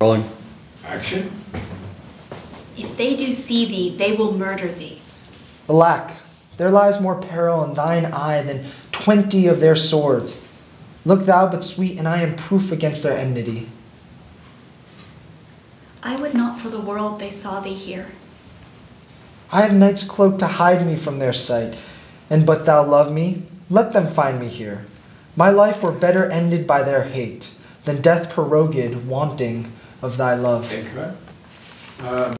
Rolling. Action. If they do see thee, they will murder thee. Alack, there lies more peril in thine eye than 20 of their swords. Look thou but sweet, and I am proof against their enmity. I would not for the world they saw thee here. I have night's cloak to hide me from their sight, and but thou love me, let them find me here. My life were better ended by their hate, than death prorogued wanting of thy love. Thank you.